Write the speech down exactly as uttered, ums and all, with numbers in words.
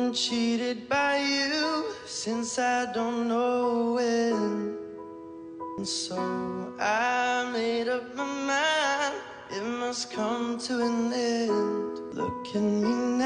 been cheated by you since I don't know when. And so I made up my mind, it must come to an end. Look at me